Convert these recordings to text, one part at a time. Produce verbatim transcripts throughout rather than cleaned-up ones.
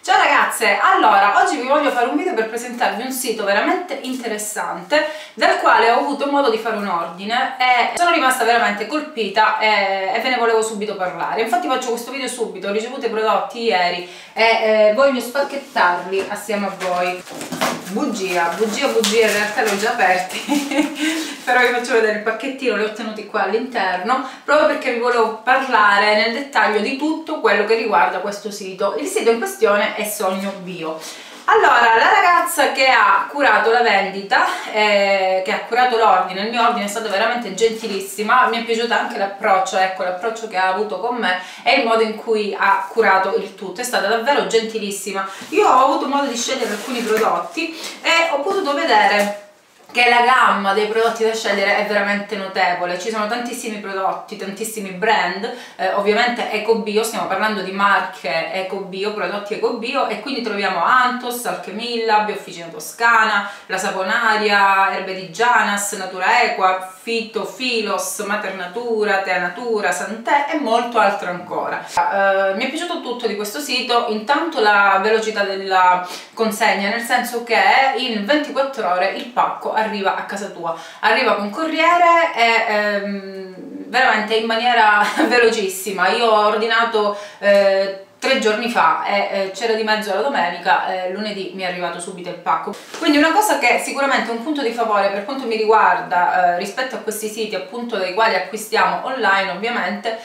Ciao ragazze, allora oggi vi voglio fare un video per presentarvi un sito veramente interessante dal quale ho avuto modo di fare un ordine e sono rimasta veramente colpita e, e ve ne volevo subito parlare. Infatti faccio questo video subito, ho ricevuto i prodotti ieri e eh, voglio spacchettarli assieme a voi. Bugia, bugia, bugia, in realtà li ho già aperti però vi faccio vedere il pacchettino, li ho tenuti qua all'interno proprio perché vi volevo parlare nel dettaglio di tutto quello che riguarda questo sito. Il sito in questione è Sogno Bio. Allora, la ragazza che ha curato la vendita, eh, che ha curato l'ordine, il mio ordine è stato veramente gentilissima, mi è piaciuto anche l'approccio, ecco l'approccio che ha avuto con me e il modo in cui ha curato il tutto, è stata davvero gentilissima. Io ho avuto modo di scegliere alcuni prodotti e ho potuto vedere che la gamma dei prodotti da scegliere è veramente notevole, ci sono tantissimi prodotti, tantissimi brand, eh, ovviamente eco bio, stiamo parlando di marche eco bio, prodotti eco bio, e quindi troviamo Anthos, Alchemilla, Biofficina Toscana, La Saponaria, Erbe di Gianas, Natura Equa, Fito, Filos, Mater Natura, Tea Natura, Sant'È e molto altro ancora. Uh, mi è piaciuto tutto di questo sito, intanto la velocità della consegna, nel senso che in ventiquattro ore il pacco arriva a casa tua, arriva con corriere e ehm, veramente in maniera velocissima. Io ho ordinato eh, tre giorni fa e eh, c'era di mezzo la domenica, eh, lunedì mi è arrivato subito il pacco. Quindi una cosa che sicuramente è un punto di favore per quanto mi riguarda eh, rispetto a questi siti appunto dai quali acquistiamo online ovviamente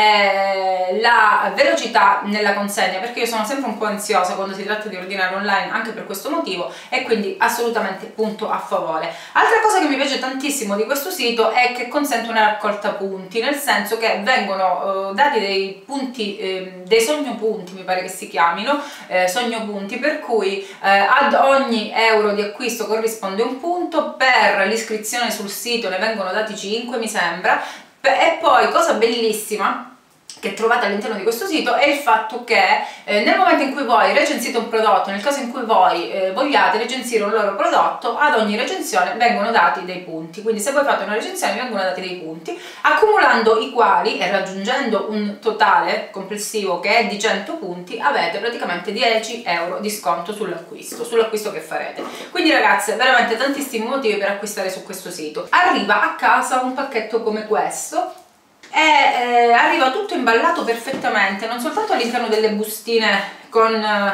è la velocità nella consegna, perché io sono sempre un po' ansiosa quando si tratta di ordinare online anche per questo motivo, e quindi assolutamente punto a favore. Altra cosa che mi piace tantissimo di questo sito è che consente una raccolta punti, nel senso che vengono eh, dati dei punti, eh, dei sogno punti mi pare che si chiamino, eh, sogno punti, per cui eh, ad ogni euro di acquisto corrisponde un punto, per l'iscrizione sul sito ne vengono dati cinque mi sembra, e poi cosa bellissima che trovate all'interno di questo sito è il fatto che eh, nel momento in cui voi recensite un prodotto, nel caso in cui voi eh, vogliate recensire un loro prodotto, ad ogni recensione vengono dati dei punti. Quindi se voi fate una recensione vengono dati dei punti, accumulando i quali e raggiungendo un totale complessivo che è di cento punti avete praticamente dieci euro di sconto sull'acquisto sull'acquisto che farete. Quindi ragazze, veramente tantissimi motivi per acquistare su questo sito. Arriva a casa un pacchetto come questo e eh, arriva tutto imballato perfettamente, non soltanto all'interno delle bustine con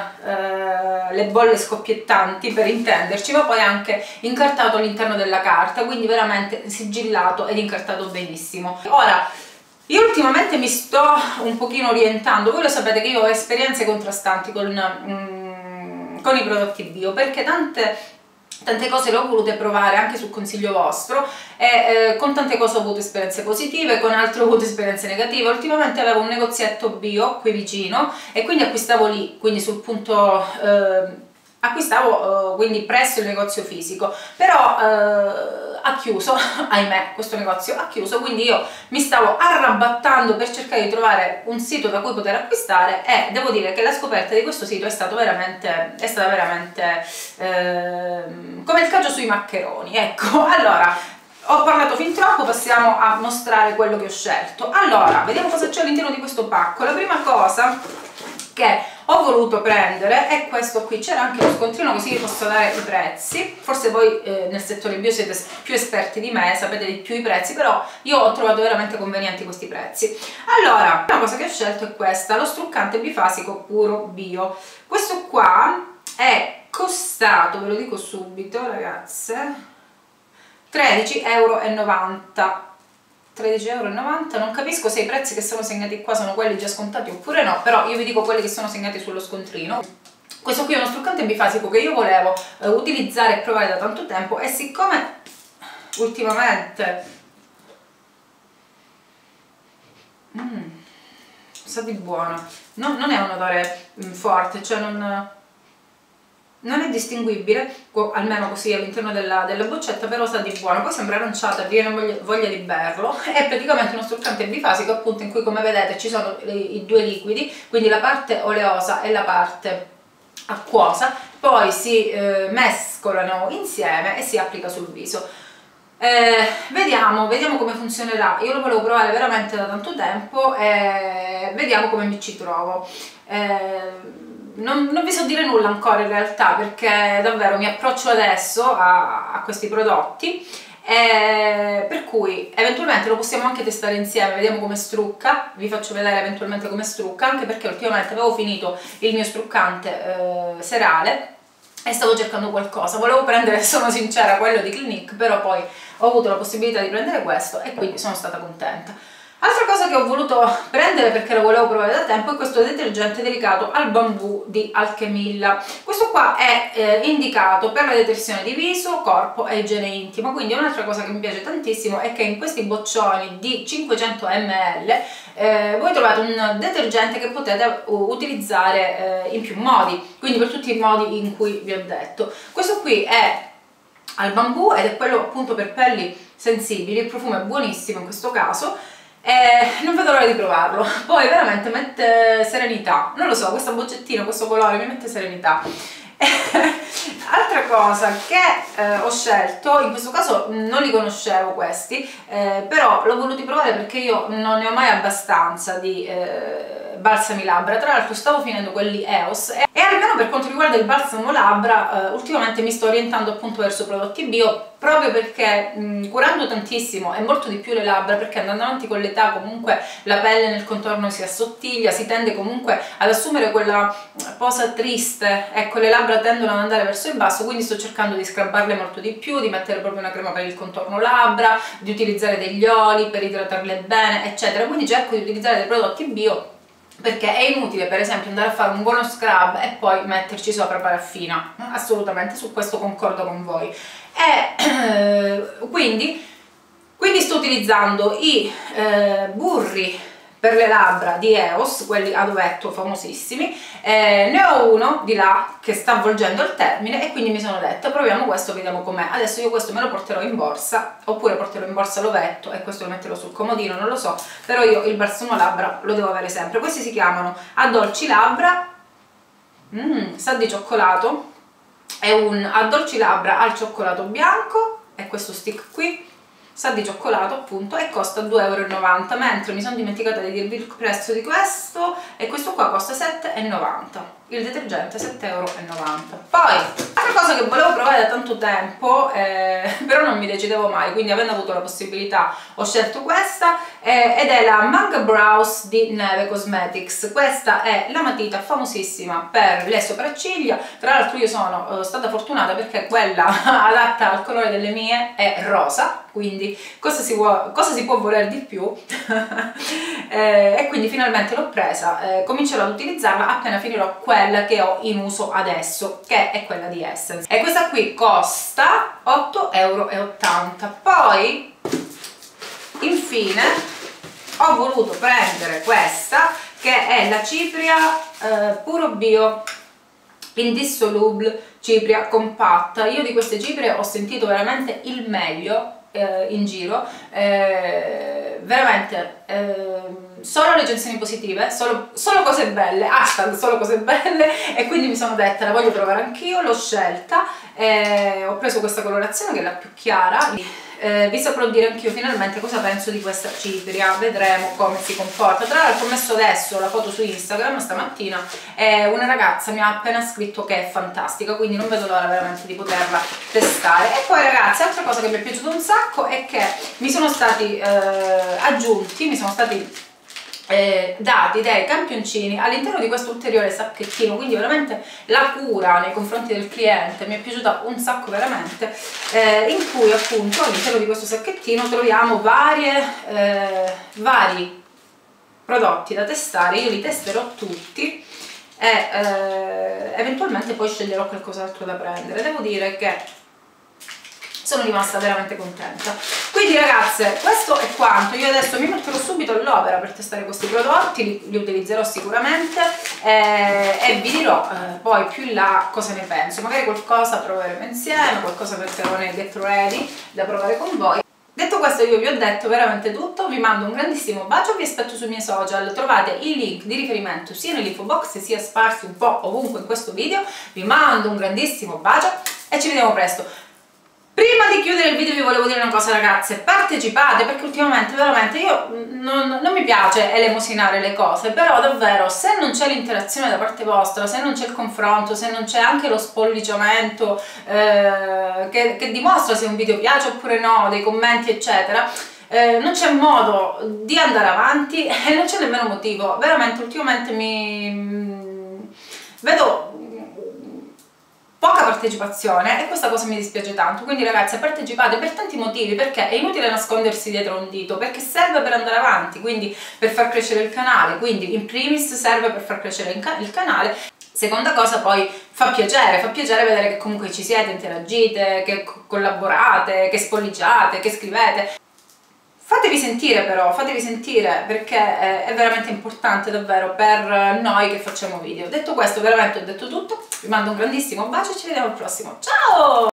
eh, le bolle scoppiettanti per intenderci, ma poi anche incartato all'interno della carta, quindi veramente sigillato ed incartato benissimo. Ora, io ultimamente mi sto un pochino orientando, voi lo sapete che io ho esperienze contrastanti con, mm, con i prodotti bio, perché tante tante cose le ho volute provare anche sul consiglio vostro e eh, con tante cose ho avuto esperienze positive, con altre ho avuto esperienze negative. Ultimamente avevo un negozietto bio qui vicino e quindi acquistavo lì, quindi sul punto eh, acquistavo eh, quindi presso il negozio fisico, però eh, ha chiuso, ahimè questo negozio ha chiuso, quindi io mi stavo arrabattando per cercare di trovare un sito da cui poter acquistare e devo dire che la scoperta di questo sito è, stato veramente, è stata veramente eh, come il cacio sui maccheroni, ecco. Allora, ho parlato fin troppo, passiamo a mostrare quello che ho scelto. Allora, vediamo cosa c'è all'interno di questo pacco. La prima cosa che ho voluto prendere è questo qui, c'era anche lo scontrino così vi posso dare i prezzi, forse voi eh, nel settore bio siete più esperti di me, sapete di più i prezzi, però io ho trovato veramente convenienti questi prezzi. Allora, la prima cosa che ho scelto è questa, lo struccante bifasico puro bio. Questo qua è costato, ve lo dico subito ragazze, tredici e novanta euro. tredici e novanta euro, non capisco se i prezzi che sono segnati qua sono quelli già scontati oppure no, però io vi dico quelli che sono segnati sullo scontrino. Questo qui è uno struccante bifasico che io volevo eh, utilizzare e provare da tanto tempo, e siccome ultimamente mm, sa di buono, non, non è un odore mm, forte, cioè non... non è distinguibile, almeno così all'interno della, della boccetta, però sa di buono. Poi sembra aranciata, viene voglia, voglia di berlo. È praticamente uno struccante bifasico appunto in cui, come vedete, ci sono i, i due liquidi, quindi la parte oleosa e la parte acquosa, poi si eh, mescolano insieme e si applica sul viso. Eh, vediamo, vediamo come funzionerà. Io lo volevo provare veramente da tanto tempo e vediamo come mi ci trovo. Eh, non, non vi so dire nulla ancora in realtà, perché davvero mi approccio adesso a, a questi prodotti, e per cui eventualmente lo possiamo anche testare insieme, vediamo come strucca, vi faccio vedere eventualmente come strucca, anche perché ultimamente avevo finito il mio struccante eh, serale e stavo cercando qualcosa, volevo prendere, sono sincera, quello di Clinique, però poi ho avuto la possibilità di prendere questo e quindi sono stata contenta. Altra cosa che ho voluto prendere perché lo volevo provare da tempo è questo detergente delicato al bambù di Alchemilla. Questo qua è eh, indicato per la detersione di viso, corpo e igiene intima, quindi un'altra cosa che mi piace tantissimo è che in questi boccioni di cinquecento millilitri eh, voi trovate un detergente che potete utilizzare eh, in più modi, quindi per tutti i modi in cui vi ho detto. Questo qui è al bambù ed è quello appunto per pelli sensibili, il profumo è buonissimo in questo caso. Eh, non vedo l'ora di provarlo, poi veramente mette serenità, non lo so, questa boccettina, questo colore mi mette serenità. Altra cosa che eh, ho scelto, in questo caso non li conoscevo questi, eh, però l'ho voluti provare perché io non ne ho mai abbastanza di eh, balsami labbra, tra l'altro stavo finendo quelli E O S e, e almeno per quanto riguarda il balsamo labbra eh, ultimamente mi sto orientando appunto verso prodotti bio, proprio perché mh, curando tantissimo e molto di più le labbra, perché andando avanti con l'età comunque la pelle nel contorno si assottiglia, si tende comunque ad assumere quella posa triste, ecco, le labbra tendono ad andare verso il basso, quindi sto cercando di scrabbarle molto di più, di mettere proprio una crema per il contorno labbra, di utilizzare degli oli per idratarle bene, eccetera, quindi cerco di utilizzare dei prodotti bio, perché è inutile per esempio andare a fare un buono scrub e poi metterci sopra paraffina, assolutamente, su questo concordo con voi. E eh, quindi, quindi sto utilizzando i eh, burri per le labbra di E O S, quelli ad ovetto famosissimi, eh, ne ho uno di là che sta avvolgendo il termine e quindi mi sono detta proviamo questo, vediamo com'è. Adesso io questo me lo porterò in borsa, oppure porterò in borsa l'ovetto e questo lo metterò sul comodino, non lo so, però io il balsamo labbra lo devo avere sempre. Questi si chiamano addolci labbra, mm, sa di cioccolato, è un addolci labbra al cioccolato bianco, è questo stick qui, sa di cioccolato appunto, e costa due e novanta euro, mentre mi sono dimenticata di dirvi il prezzo di questo e questo qua costa sette e novanta, il detergente sette e novanta euro. Poi, altra cosa che volevo provare da tanto tempo, eh, però non mi decidevo mai, quindi avendo avuto la possibilità ho scelto questa, eh, ed è la Manga Brows di Neve Cosmetics. Questa è la matita famosissima per le sopracciglia, tra l'altro io sono eh, stata fortunata perché quella adatta al colore delle mie è rosa, quindi cosa si, vuole, cosa si può voler di più? eh, e quindi finalmente l'ho presa, eh, comincerò ad utilizzarla appena finirò quella che ho in uso adesso, che è quella di Essence, e questa qui costa otto e ottanta euro. Poi infine ho voluto prendere questa che è la Cipria eh, Puro Bio Indissolubile Cipria Compatta. Io di queste ciprie ho sentito veramente il meglio eh, in giro, eh, veramente eh, solo recensioni positive, solo, solo cose belle, hashtag solo cose belle, e quindi mi sono detta la voglio provare anch'io, l'ho scelta, eh, ho preso questa colorazione che è la più chiara. Eh, vi saprò dire anch'io finalmente cosa penso di questa cipria, vedremo come si comporta. Tra l'altro ho messo adesso la foto su Instagram stamattina e una ragazza mi ha appena scritto che è fantastica, quindi non vedo l'ora veramente di poterla testare. E poi ragazzi, altra cosa che mi è piaciuta un sacco è che mi sono stati eh, aggiunti, mi sono stati Eh, dati dei campioncini all'interno di questo ulteriore sacchettino, quindi veramente la cura nei confronti del cliente mi è piaciuta un sacco veramente, eh, in cui appunto all'interno di questo sacchettino troviamo varie, eh, vari prodotti da testare. Io li testerò tutti e eh, eventualmente poi sceglierò qualcos'altro da prendere. Devo dire che sono rimasta veramente contenta. Quindi ragazze, questo è quanto. Io adesso mi metterò subito all'opera per testare questi prodotti, li, li utilizzerò sicuramente eh, e vi dirò eh, poi più in là cosa ne penso. Magari qualcosa proveremo insieme, qualcosa metterò nel Get Ready da provare con voi. Detto questo, io vi ho detto veramente tutto, vi mando un grandissimo bacio, vi aspetto sui miei social, trovate i link di riferimento sia nell'info box sia sparsi un po' ovunque in questo video. Vi mando un grandissimo bacio e ci vediamo presto. Prima di chiudere il video vi volevo dire una cosa ragazze, partecipate, perché ultimamente veramente io non, non mi piace elemosinare le cose, però davvero se non c'è l'interazione da parte vostra, se non c'è il confronto, se non c'è anche lo spolliciamento eh, che, che dimostra se un video piace oppure no, dei commenti eccetera, eh, non c'è modo di andare avanti e non c'è nemmeno motivo. Veramente ultimamente mi vedo poca partecipazione e questa cosa mi dispiace tanto, quindi ragazzi partecipate per tanti motivi, perché è inutile nascondersi dietro un dito, perché serve per andare avanti, quindi per far crescere il canale, quindi in primis serve per far crescere il canale. Seconda cosa, poi fa piacere, fa piacere vedere che comunque ci siete, interagite, che collaborate, che spolliciate, che scrivete. Fatevi sentire però, fatevi sentire, perché è veramente importante davvero per noi che facciamo video. Detto questo, veramente ho detto tutto, vi mando un grandissimo bacio e ci vediamo al prossimo. Ciao!